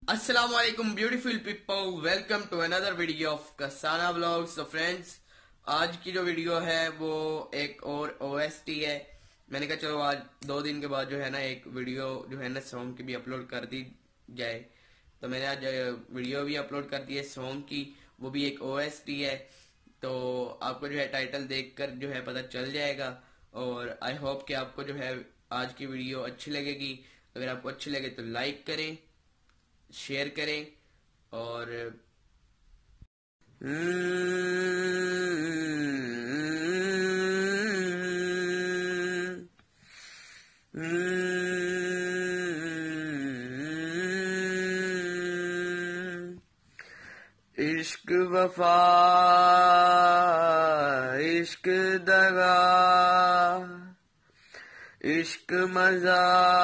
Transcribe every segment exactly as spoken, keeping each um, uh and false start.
अस्सलाम वालेकुम beautiful people, welcome to another video of Kasana vlogs. तो फ्रेंड्स, आज की जो वीडियो है वो एक और ओएसटी है। मैंने कहा चलो आज दो दिन के बाद जो है ना एक वीडियो जो है ना सॉन्ग की भी अपलोड कर दी जाए। तो मैंने आज वीडियो भी अपलोड कर दी है सॉन्ग की, वो भी एक ओएसटी है। तो आपको जो है टाइटल देखकर जो है पता चल जाएगा। और आई होप कि आपको जो है आज की वीडियो अच्छी लगेगी। अगर आपको अच्छी लगे तो लाइक करें, शेयर करें। और इश्क वफा, इश्क दगा, इश्क मजा,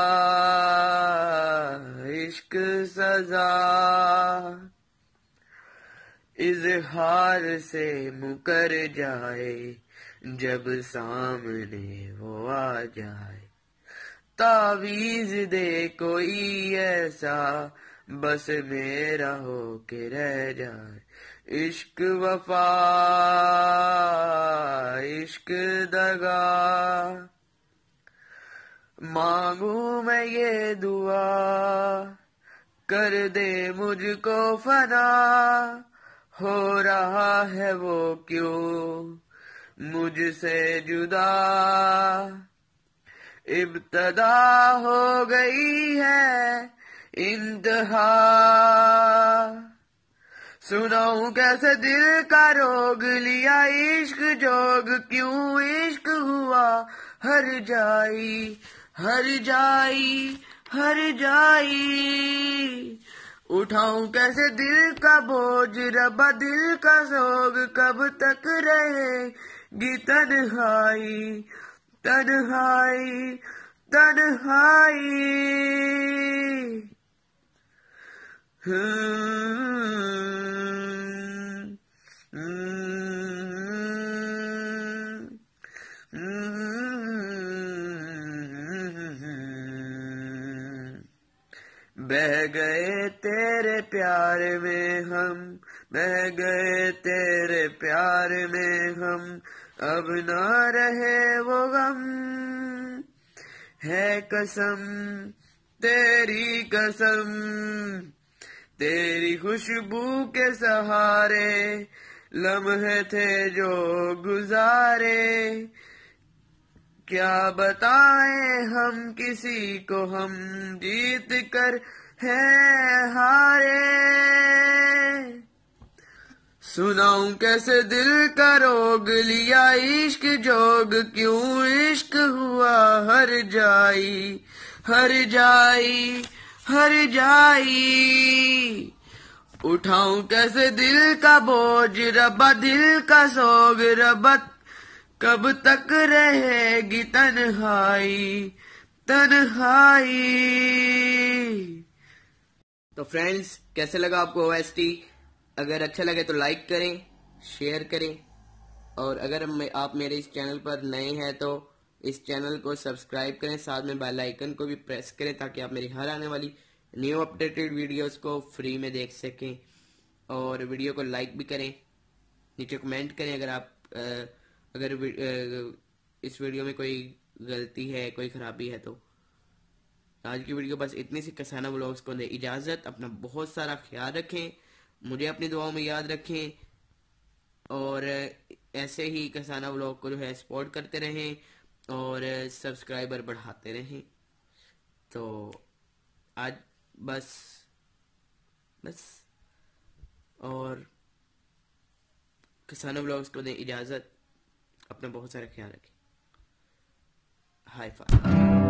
इश्क सजा, इजहार से मुकर जाए जब सामने वो आ जाए। तावीज दे कोई ऐसा बस मेरा हो के रह जाए। इश्क वफा, इश्क दगा, मांगू मैं ये दुआ, कर दे मुझको फना। हो रहा है वो क्यों मुझसे जुदा, इब्तदा हो गई है इंतहा। सुनाऊं कैसे दिल का रोग, लिया इश्क जोग, क्यों इश्क हुआ हर जाई, हर जाई, हर जाई। उठाऊं कैसे दिल का बोझ, रब्बा दिल का सोग, कब तक रहेगी तन्हाई, तन्हाई, तन्हाई। बह गए तेरे प्यार में हम, बह गए तेरे प्यार में हम, अब ना रहे वो गम। है कसम तेरी कसम, तेरी खुशबू के सहारे लम्हे थे जो गुजारे। क्या बताएं हम किसी को, हम जीत कर है हारे। सुनाऊं कैसे दिल का रोग, लिया इश्क जोग, क्यों इश्क हुआ हर जाई, हर जाई, हर जाई। उठाऊं कैसे दिल का बोझ, रब्बा दिल का सोग, रब्बा कब तक रहेगी तन्हाई, तन्हाई। तो फ्रेंड्स, कैसे लगा आपको ओएसटी? अगर अच्छा लगे तो लाइक करें, शेयर करें। और अगर आप मेरे इस चैनल पर नए हैं तो इस चैनल को सब्सक्राइब करें, साथ में बेल आइकन को भी प्रेस करें ताकि आप मेरी हर आने वाली न्यू अपडेटेड वीडियोस को फ्री में देख सकें। और वीडियो को लाइक भी करें, नीचे कमेंट करें अगर आप अगर इस वीडियो में कोई गलती है, कोई खराबी है। तो आज की वीडियो बस इतनी सी। कसाना व्लॉग्स को दे इजाजत। अपना बहुत सारा ख्याल रखें, मुझे अपनी दुआओं में याद रखें। और ऐसे ही कसाना व्लॉग को जो है सपोर्ट करते रहें और सब्सक्राइबर बढ़ाते रहें। तो आज बस बस और कसाना व्लॉग्स को दे इजाजत। अपना बहुत सारा ख्याल रखें। Hi phi.